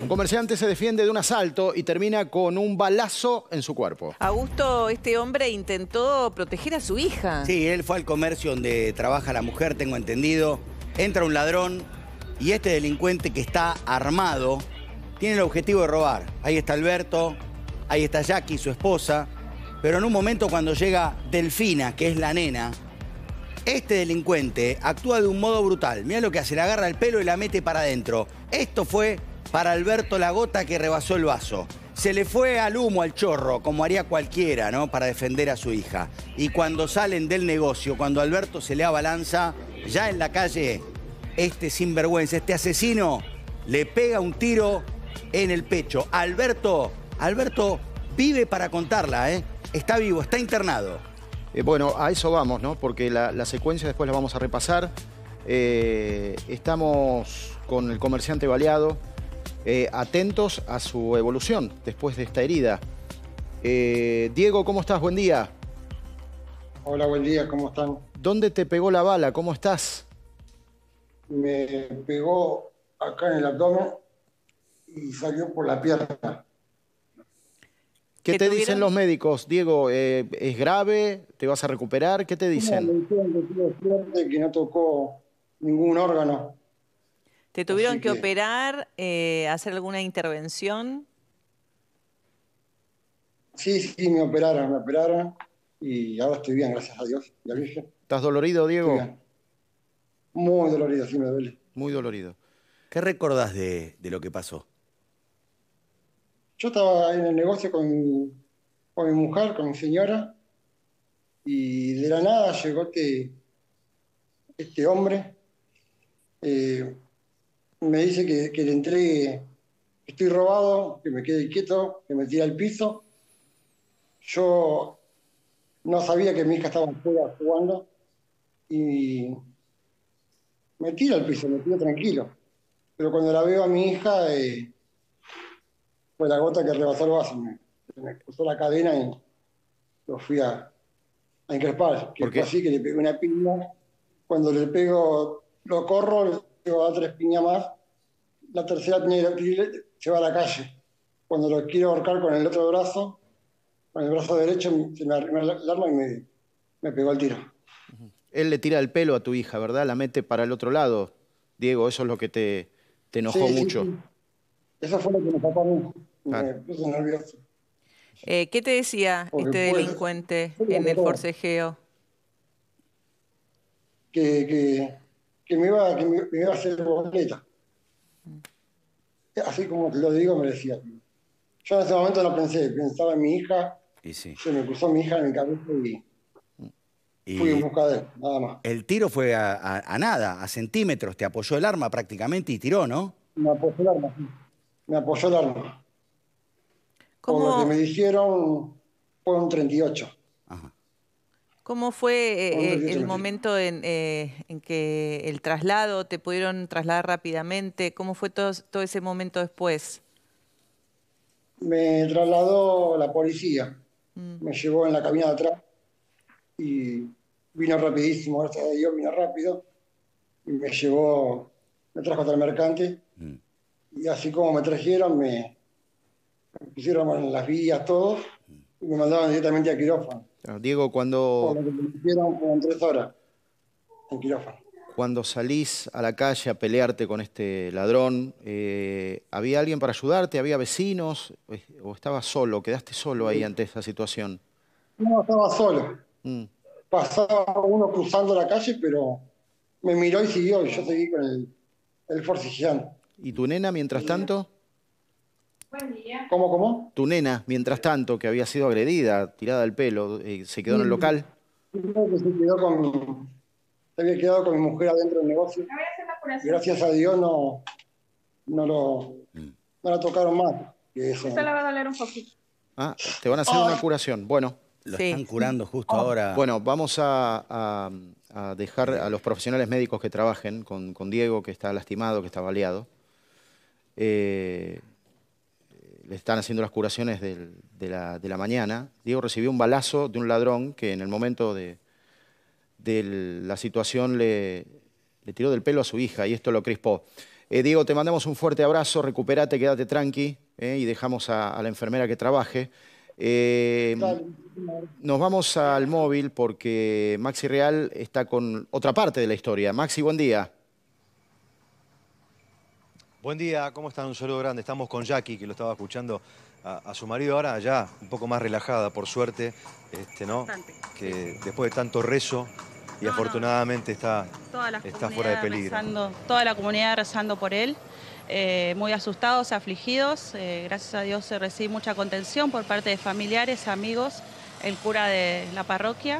Un comerciante se defiende de un asalto y termina con un balazo en su cuerpo. Augusto, este hombre intentó proteger a su hija. Sí, él fue al comercio donde trabaja la mujer, tengo entendido. Entra un ladrón y este delincuente que está armado tiene el objetivo de robar. Ahí está Alberto, ahí está Jackie, su esposa. Pero en un momento cuando llega Delfina, que es la nena, este delincuente actúa de un modo brutal. Mirá lo que hace, le agarra el pelo y la mete para adentro. Esto fue para Alberto la gota que rebasó el vaso. Se le fue al humo, al chorro, como haría cualquiera, ¿no? Para defender a su hija. Y cuando salen del negocio, cuando Alberto se le abalanza, ya en la calle, este sinvergüenza, este asesino, le pega un tiro en el pecho. Alberto vive para contarla, ¿eh? Está vivo, está internado. Bueno, a eso vamos, ¿no? Porque la secuencia después la vamos a repasar. Estamos con el comerciante baleado, atentos a su evolución después de esta herida. Diego, ¿cómo estás? Buen día. Hola, buen día, ¿cómo están? ¿Dónde te pegó la bala? ¿Cómo estás? Me pegó acá en el abdomen y salió por la pierna. ¿Qué te dicen los médicos, Diego? ¿Es grave? ¿Te vas a recuperar? ¿Qué te dicen? Me dijeron que tuve suerte, que no tocó ningún órgano. ¿Te tuvieron Así que operar, hacer alguna intervención? Sí, me operaron y ahora estoy bien, gracias a Dios y a la Virgen. ¿Estás dolorido, Diego? Estoy bien. Muy dolorido, sí me duele. Muy dolorido. ¿Qué recordás de lo que pasó? Yo estaba en el negocio con mi mujer, con mi señora, y de la nada llegó este hombre. Me dice que le entregue, que estoy robado, que me quede quieto, que me tire al piso. Yo no sabía que mi hija estaba afuera jugando y me tira al piso, me tiro tranquilo. Pero cuando la veo a mi hija, fue la gota que rebasó el vaso. Me cruzó la cadena y lo fui a increspar. Que fue así que le pegué una piña. Cuando le pego, lo corro, le pego a 3 piñas más. La tercera piña se va a la calle. Cuando lo quiero ahorcar con el otro brazo, con el brazo derecho, se me arrimó el arma y me pegó el tiro. Él le tira el pelo a tu hija, ¿verdad? La mete para el otro lado. Diego, eso es lo que te enojó mucho. Sí. Eso fue lo que me sacó a mí. Claro. Me puso nervioso. ¿Qué te decía este delincuente en el forcejeo? Que me iba a hacer boleta. Así como te lo digo, me decía. Yo en ese momento no pensaba en mi hija. Y sí. Se me cruzó mi hija en mi cabeza y fui en busca de él, nada más. El tiro fue a nada, a centímetros, te apoyó el arma prácticamente y tiró, ¿no? Me apoyó el arma, sí. Me apoyó el arma. ¿Cómo? Por lo que me dijeron, fue un 38. Ajá. ¿Cómo fue el momento en que el traslado, te pudieron trasladar rápidamente? ¿Cómo fue todo ese momento después? Me trasladó la policía. Me llevó en la cabina de atrás y vino rapidísimo, gracias a Dios, vino rápido. Y me trajo hasta el mercante. Y así como me trajeron, me pusieron en las vías todos y me mandaban directamente a quirófano. Diego, cuando... Por lo que me hicieron fueron 3 horas en quirófano. Cuando salís a la calle a pelearte con este ladrón, ¿había alguien para ayudarte? ¿Había vecinos? ¿O estabas solo? ¿Quedaste solo ahí ante esa situación? No, estaba solo. Pasaba uno cruzando la calle, pero me miró y siguió. Y yo seguí con el forcejeando. ¿Y tu nena, mientras tanto? Buen día. ¿Cómo? Tu nena, mientras tanto, que había sido agredida, tirada al pelo, ¿se quedó en el local? Creo que se había quedado con mi mujer adentro del negocio. Gracias a Dios no la tocaron más. Esto le va a doler un poquito. Ah, te van a hacer una curación. Bueno. Lo están curando justo ahora. Bueno, vamos a dejar a los profesionales médicos que trabajen con Diego, que está lastimado, que está baleado. Le están haciendo las curaciones de la mañana. Diego recibió un balazo de un ladrón que en el momento de la situación le tiró del pelo a su hija y esto lo crispó. Diego, te mandamos un fuerte abrazo, recupérate, quédate tranqui y dejamos a la enfermera que trabaje. Nos vamos al móvil porque Maxi Real está con otra parte de la historia. Maxi, buen día. Buen día, ¿cómo están? Un saludo grande. Estamos con Jackie, que lo estaba escuchando a su marido ahora ya un poco más relajada, por suerte, ¿no? Bastante. Que después de tanto rezo y afortunadamente está fuera de peligro. Toda la comunidad rezando por él, muy asustados, afligidos. Gracias a Dios recibí mucha contención por parte de familiares, amigos, el cura de la parroquia.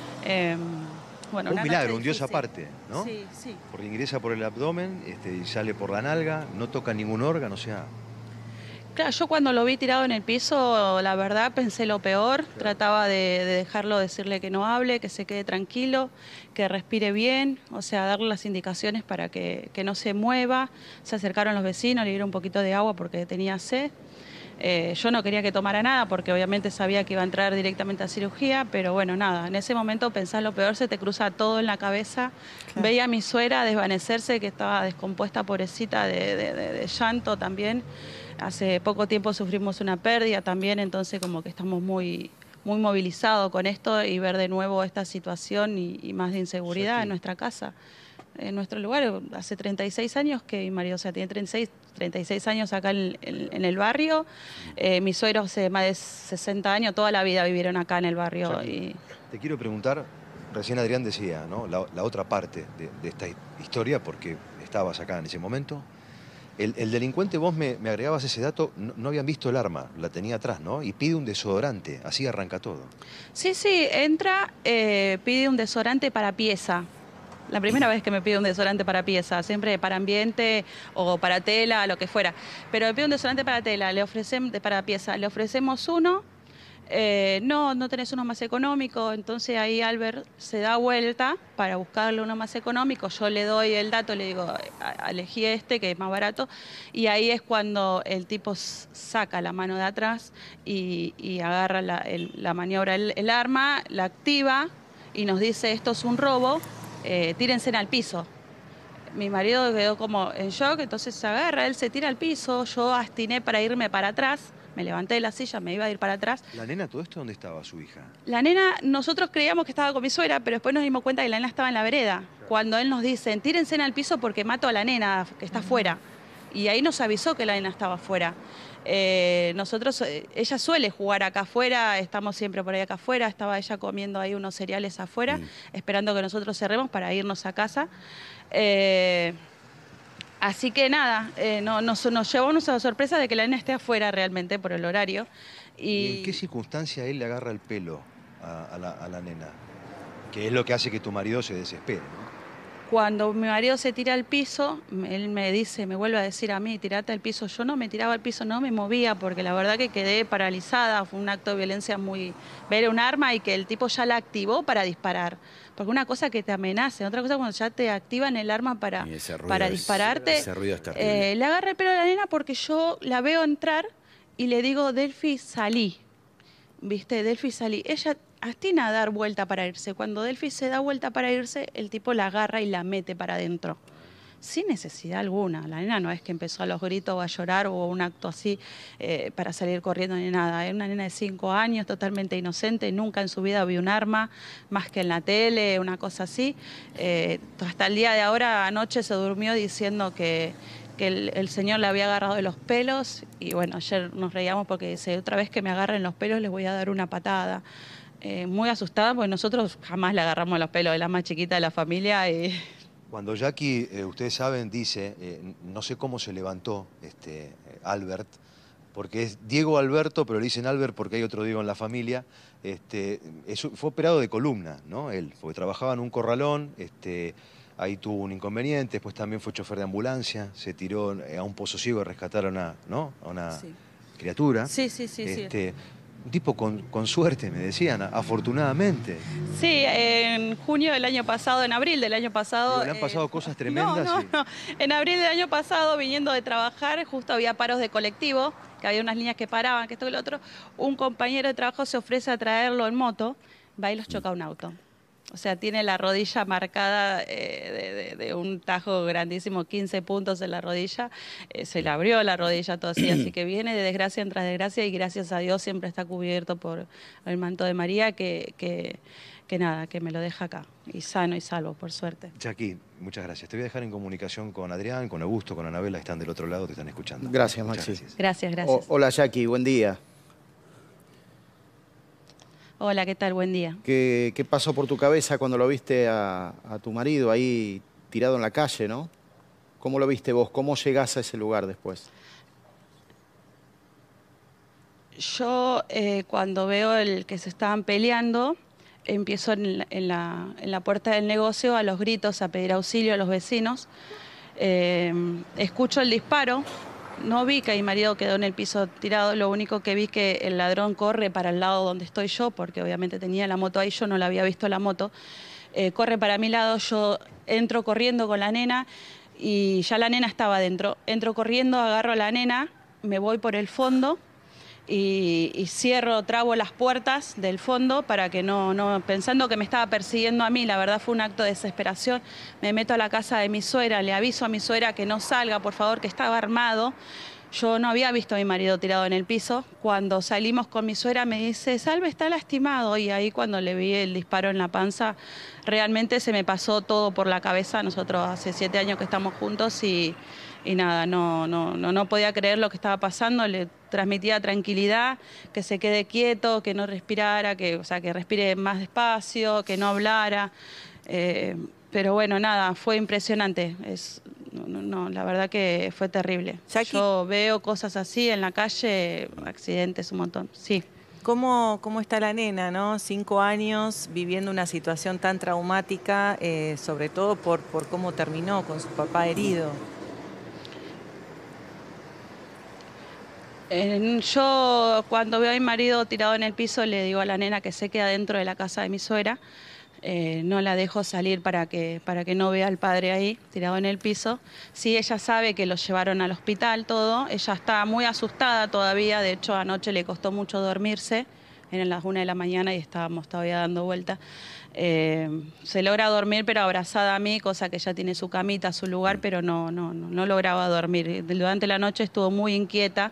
Bueno, un milagro, un Dios aparte, ¿no? Sí, sí. Porque ingresa por el abdomen y sale por la nalga, no toca ningún órgano, o sea... Claro, yo cuando lo vi tirado en el piso, la verdad pensé lo peor. Claro. Trataba de dejarlo, decirle que no hable, que se quede tranquilo, que respire bien, o sea, darle las indicaciones para que no se mueva. Se acercaron los vecinos, le dieron un poquito de agua porque tenía sed. Yo no quería que tomara nada porque obviamente sabía que iba a entrar directamente a cirugía, pero bueno, nada, en ese momento pensás lo peor, se te cruza todo en la cabeza. Claro. Veía a mi suegra desvanecerse, que estaba descompuesta, pobrecita, de llanto también. Hace poco tiempo sufrimos una pérdida también, entonces como que estamos muy movilizados con esto y ver de nuevo esta situación y más de inseguridad en nuestra casa. En nuestro lugar, hace 36 años que mi marido, o sea, tiene 36 años acá en el barrio. Mis suegros hace más de 60 años, toda la vida vivieron acá en el barrio. Te quiero preguntar, recién Adrián decía, ¿no? La otra parte de esta historia, porque estabas acá en ese momento. El delincuente, vos me agregabas ese dato, no habían visto el arma, la tenía atrás, ¿no? Y pide un desodorante, así arranca todo. Sí, entra, pide un desodorante para pieza. La primera vez que me pide un desodorante para pieza, siempre para ambiente o para tela, lo que fuera. Pero me pide un desodorante para tela, para pieza, le ofrecemos uno. No tenés uno más económico, entonces ahí Albert se da vuelta para buscarle uno más económico. Yo le doy el dato, le digo, elegí este que es más barato, y ahí es cuando el tipo saca la mano de atrás y agarra la maniobra, el arma, la activa y nos dice: esto es un robo, tírense al piso. Mi marido quedó como en shock, entonces se agarra, él se tira al piso, yo astiné para irme para atrás. Me levanté de la silla, me iba a ir para atrás. ¿La nena, todo esto, dónde estaba su hija? La nena, nosotros creíamos que estaba con mi suegra, pero después nos dimos cuenta que la nena estaba en la vereda. Claro. Cuando él nos dice, tírense al piso porque mato a la nena que está afuera. Y ahí nos avisó que la nena estaba afuera. Ella suele jugar acá afuera, estamos siempre por ahí acá afuera, estaba ella comiendo ahí unos cereales afuera, esperando que nosotros cerremos para irnos a casa. Así que nada, nos llevó una sorpresa de que la nena esté afuera realmente por el horario. ¿Y en qué circunstancia él le agarra el pelo a la nena? Que es lo que hace que tu marido se desespere, ¿no? Cuando mi marido se tira al piso, él me vuelve a decir a mí, tirate al piso. Yo no me tiraba al piso, no me movía, porque la verdad que quedé paralizada. Fue un acto de violencia ver un arma y que el tipo ya la activó para disparar. Porque una cosa que te amenace, otra cosa cuando ya te activan el arma para dispararte. Ese ruido es terrible. Le agarra el pelo a la nena porque yo la veo entrar y le digo, Delphi, salí. ¿Viste? Delphi, salí. Ella astina a dar vuelta para irse. Cuando Delphi se da vuelta para irse, el tipo la agarra y la mete para adentro. Sin necesidad alguna. La nena no es que empezó a los gritos o a llorar o un acto así para salir corriendo ni nada. Es una nena de 5 años, totalmente inocente. Nunca en su vida vio un arma, más que en la tele, una cosa así. Hasta el día de ahora, anoche se durmió diciendo que el señor le había agarrado de los pelos. Y bueno, ayer nos reíamos porque dice, otra vez que me agarren los pelos les voy a dar una patada. Muy asustada porque nosotros jamás le agarramos los pelos, de la más chiquita de la familia. Cuando Jackie, ustedes saben, dice, no sé cómo se levantó Albert, porque es Diego Alberto, pero le dicen Albert porque hay otro Diego en la familia. Fue operado de columna, ¿no? Él, porque trabajaba en un corralón, ahí tuvo un inconveniente, después también fue chofer de ambulancia, se tiró a un pozo ciego a rescatar a una criatura. Sí. Un tipo con suerte, me decían, afortunadamente. Sí, en junio del año pasado, en abril del año pasado... Le han pasado cosas tremendas. No. En abril del año pasado, viniendo de trabajar, justo había paros de colectivo, que había unas líneas que paraban, que esto y lo otro. Un compañero de trabajo se ofrece a traerlo en moto, va y los choca un auto. O sea, tiene la rodilla marcada de un tajo grandísimo, 15 puntos en la rodilla. Se le abrió la rodilla todo así que viene de desgracia en tras desgracia y gracias a Dios siempre está cubierto por el manto de María que nada, que me lo deja acá. Y sano y salvo, por suerte. Jackie, muchas gracias. Te voy a dejar en comunicación con Adrián, con Augusto, con Anabela, están del otro lado, te están escuchando. Gracias, Maxi. Gracias. Hola, Jackie, buen día. Hola, ¿qué tal? Buen día. ¿Qué pasó por tu cabeza cuando lo viste a tu marido ahí tirado en la calle, no? ¿Cómo lo viste vos? ¿Cómo llegás a ese lugar después? Yo cuando veo que se estaban peleando, empiezo en la puerta del negocio a los gritos, a pedir auxilio a los vecinos. Escucho el disparo. No vi que mi marido quedó en el piso tirado, lo único que vi que el ladrón corre para el lado donde estoy yo, porque obviamente tenía la moto ahí, yo no la había visto la moto, corre para mi lado, yo entro corriendo con la nena y ya la nena estaba adentro. Entro corriendo, agarro a la nena, me voy por el fondo y trabo las puertas del fondo para que pensando que me estaba persiguiendo a mí, la verdad fue un acto de desesperación. Me meto a la casa de mi suegra, le aviso a mi suegra que no salga, por favor, que estaba armado. Yo no había visto a mi marido tirado en el piso. Cuando salimos con mi suegra me dice, Salve está lastimado. Y ahí cuando le vi el disparo en la panza, realmente se me pasó todo por la cabeza. Nosotros hace 7 años que estamos juntos y nada, no podía creer lo que estaba pasando. Le transmitía tranquilidad, que se quede quieto, que no respirara, que respire más despacio, que no hablara. Pero bueno, nada, fue impresionante. La verdad que fue terrible. Jackie, yo veo cosas así en la calle, accidentes un montón. Sí. ¿Cómo está la nena, no? 5 años viviendo una situación tan traumática, sobre todo por cómo terminó con su papá herido. Yo cuando veo a mi marido tirado en el piso le digo a la nena que se queda dentro de la casa de mi suegra. No la dejo salir para que no vea al padre ahí tirado en el piso. Sí, ella sabe que lo llevaron al hospital, todo. Ella está muy asustada todavía, de hecho anoche le costó mucho dormirse, eran las 1 de la mañana y estábamos todavía dando vuelta. Se logra dormir pero abrazada a mí, cosa que ella tiene su camita, su lugar, pero no lograba dormir. Durante la noche estuvo muy inquieta.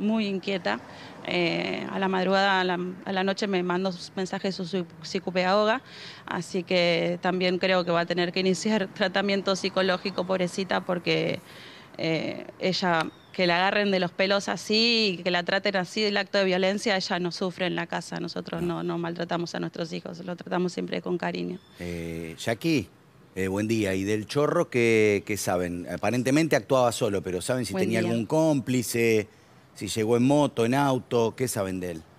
A la madrugada, a la noche me mandó mensajes de su psicopedagoga, así que también creo que va a tener que iniciar tratamiento psicológico, pobrecita, porque ella, que la agarren de los pelos así y que la traten así del acto de violencia, ella no sufre en la casa. Nosotros no maltratamos a nuestros hijos, lo tratamos siempre con cariño. Jackie, buen día. ¿Y del Chorro qué saben? Aparentemente actuaba solo, pero ¿saben si tenía algún cómplice? Si llegó en moto, en auto, ¿qué saben de él?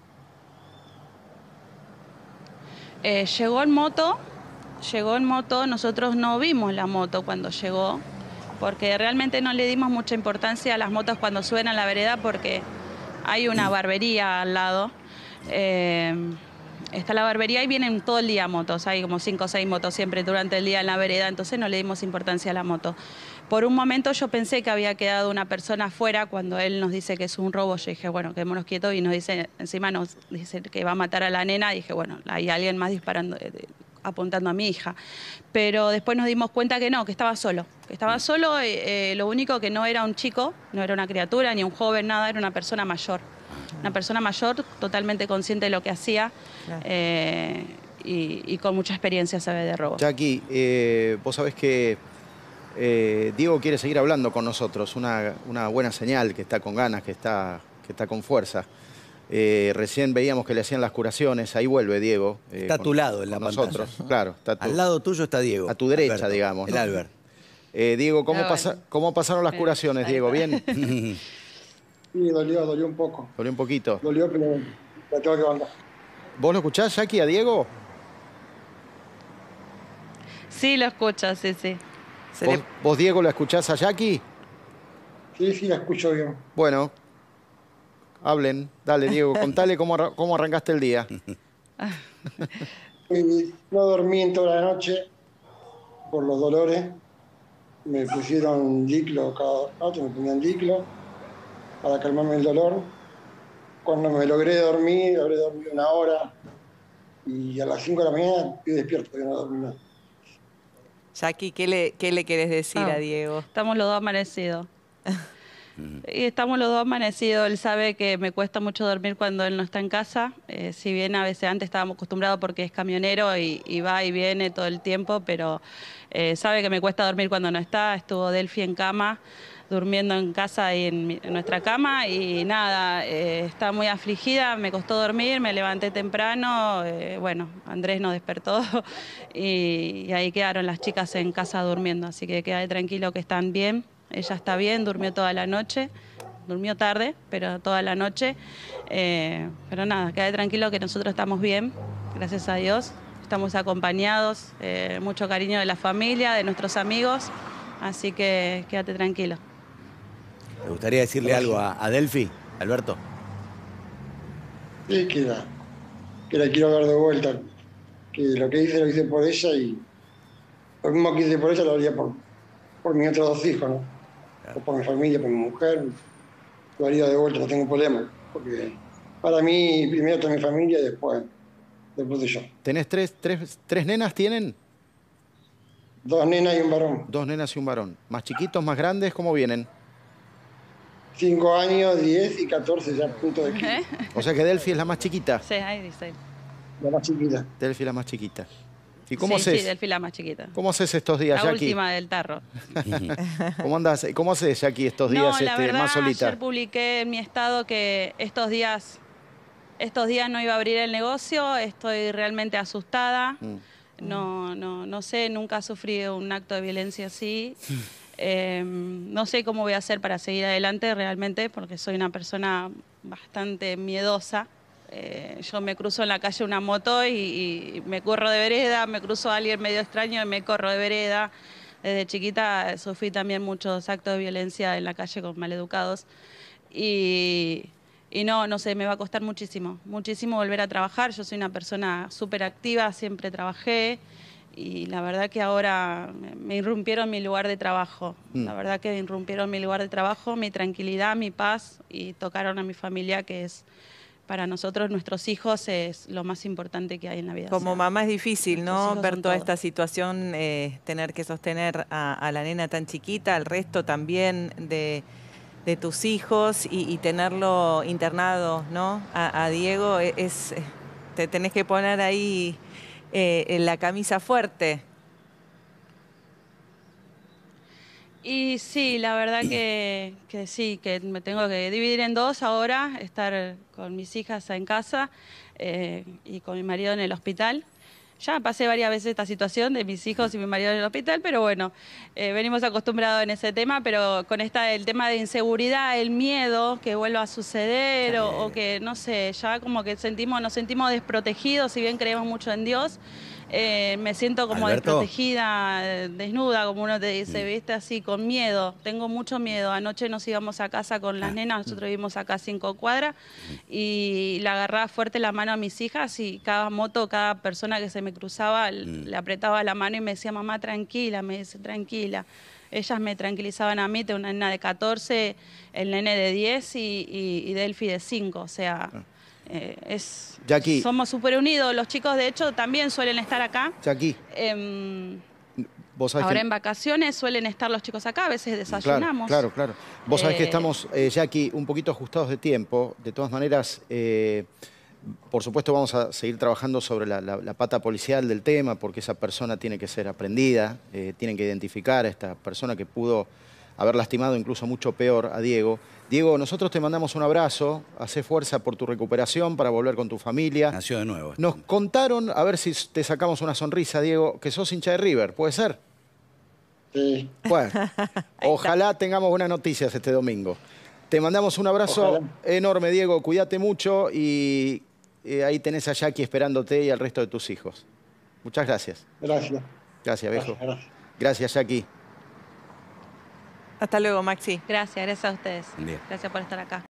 Llegó en moto, nosotros no vimos la moto cuando llegó, porque realmente no le dimos mucha importancia a las motos cuando suben a la vereda, porque hay una barbería al lado. Está la barbería y vienen todo el día motos, hay como 5 o 6 motos siempre durante el día en la vereda, entonces no le dimos importancia a la moto. Por un momento yo pensé que había quedado una persona afuera cuando él nos dice que es un robo. Yo dije, bueno, quedémonos quietos, y encima nos dice que va a matar a la nena. Y dije, bueno, hay alguien más disparando, apuntando a mi hija. Pero después nos dimos cuenta que no, que estaba solo. Lo único que no era un chico, no era una criatura, ni un joven, nada, era una persona mayor. Una persona mayor, totalmente consciente de lo que hacía. Claro. Y con mucha experiencia sabe de robo. Jackie, vos sabés que Diego quiere seguir hablando con nosotros, una buena señal, que está con ganas, que está con fuerza. Recién veíamos que le hacían las curaciones, ahí vuelve Diego. Está a tu lado en la pantalla. Nosotros, claro. Al lado tuyo está Diego. A tu derecha, Alberto, digamos. el Albert. Diego, ¿cómo pasaron las curaciones, Diego? ¿Bien? Sí, dolió un poco. ¿Dolió un poquito? Dolió, pero la tengo que bancar. ¿Vos lo escuchás, Jackie, a Diego? Sí, lo escucho, sí. ¿Vos, Diego, la escuchás a Jackie? Sí, la escucho bien. Bueno, hablen. Dale, Diego, contale cómo arrancaste el día. No dormí en toda la noche por los dolores. Me pusieron diclo cada rato, me ponían diclo para calmarme el dolor. Cuando me logré dormir, habré dormido 1 hora. y a las 5 de la mañana estoy despierto, todavía no dormí nada. Jackie, ¿qué le querés decir a Diego? Estamos los dos amanecidos. Y estamos los dos amanecidos. Él sabe que me cuesta mucho dormir cuando él no está en casa. Si bien a veces antes estábamos acostumbrados porque es camionero y va y viene todo el tiempo, pero sabe que me cuesta dormir cuando no está. Estuvo Delphi en cama, durmiendo en casa y en nuestra cama y nada, está muy afligida, me costó dormir, me levanté temprano, bueno, Andrés nos despertó y ahí quedaron las chicas en casa durmiendo, así que quedé tranquilo que están bien, ella está bien, durmió toda la noche, durmió tarde, pero toda la noche, pero nada, quedé tranquilo que nosotros estamos bien, gracias a Dios, estamos acompañados, mucho cariño de la familia, de nuestros amigos, así que quédate tranquilo. ¿Te gustaría decirle algo a Delphi, Alberto? Sí, que la quiero ver de vuelta, que lo hice por ella y lo mismo que hice por ella lo haría por mis otros 2 hijos, ¿no? O por mi familia, por mi mujer, lo haría de vuelta, no tengo problema, porque para mí primero está mi familia y después de yo. ¿Tenés tres nenas tienen? 2 nenas y un varón. 2 nenas y un varón. ¿Más chiquitos, más grandes? ¿Cómo vienen? 5 años, 10 y 14 ya a punto de 15. O sea que Delphi es la más chiquita. Sí, ahí dice. La más chiquita. Delphi la más chiquita. ¿Y cómo sí, haces? Sí, Delphi la más chiquita. ¿Cómo haces estos días, La Jackie? última del tarro. ¿Cómo andás? ¿Cómo haces, Jackie, estos días la verdad, más solita? ayer publiqué en mi estado que estos días no iba a abrir el negocio, estoy realmente asustada. No sé, nunca sufrí un acto de violencia así. No sé cómo voy a hacer para seguir adelante realmente, porque soy una persona bastante miedosa. Yo me cruzo en la calle una moto y me corro de vereda, me cruzo a alguien medio extraño y me corro de vereda. Desde chiquita sufrí también muchos actos de violencia en la calle con maleducados. Y no sé, me va a costar muchísimo volver a trabajar. Yo soy una persona súper activa, siempre trabajé. Y la verdad que ahora me irrumpieron mi lugar de trabajo. La verdad que me irrumpieron mi lugar de trabajo, mi tranquilidad, mi paz y tocaron a mi familia, que es para nosotros, nuestros hijos, es lo más importante que hay en la vida. Como mamá es difícil, ¿no? Ver toda esta situación, tener que sostener a la nena tan chiquita, al resto también de tus hijos y tenerlo internado, ¿no? A Diego, te tenés que poner ahí en la camisa fuerte. Y sí, la verdad que sí, que me tengo que dividir en 2 ahora, estar con mis hijas en casa y con mi marido en el hospital. Ya pasé varias veces esta situación de mis hijos y mi marido en el hospital, pero bueno, venimos acostumbrados en ese tema, pero con el tema de inseguridad, el miedo que vuelva a suceder o que, no sé, ya como que nos sentimos desprotegidos, si bien creemos mucho en Dios. Me siento como Alberto, desprotegida, desnuda, como uno te dice, ¿viste? Así, con miedo. Tengo mucho miedo. Anoche nos íbamos a casa con las nenas, nosotros vivimos acá a 5 cuadras, y le agarraba fuerte la mano a mis hijas y cada moto, cada persona que se me cruzaba, le apretaba la mano y me decía, mamá, tranquila, me dice, tranquila. Ellas me tranquilizaban a mí, tengo una nena de 14, el nene de 10 y Delphi de 5, o sea... Jackie, somos súper unidos. Los chicos, de hecho, también suelen estar acá. Jackie, vos sabés Ahora que... en vacaciones suelen estar los chicos acá, a veces desayunamos. Claro. Vos sabés que estamos, Jackie, un poquito ajustados de tiempo. De todas maneras, por supuesto vamos a seguir trabajando sobre la pata policial del tema, porque esa persona tiene que ser aprendida, tienen que identificar a esta persona que pudo haber lastimado incluso mucho peor a Diego. Diego, nosotros te mandamos un abrazo, hacé fuerza por tu recuperación para volver con tu familia. Nació de nuevo. Nos contaron, a ver si te sacamos una sonrisa, Diego, que sos hincha de River, ¿puede ser? Sí. Bueno, ojalá tengamos buenas noticias este domingo. Te mandamos un abrazo enorme, Diego, cuídate mucho y ahí tenés a Jackie esperándote y al resto de tus hijos. Muchas gracias. Gracias. Gracias, viejo. Gracias. Gracias, Jackie. Hasta luego, Maxi. Gracias a ustedes. Bien. Gracias por estar acá.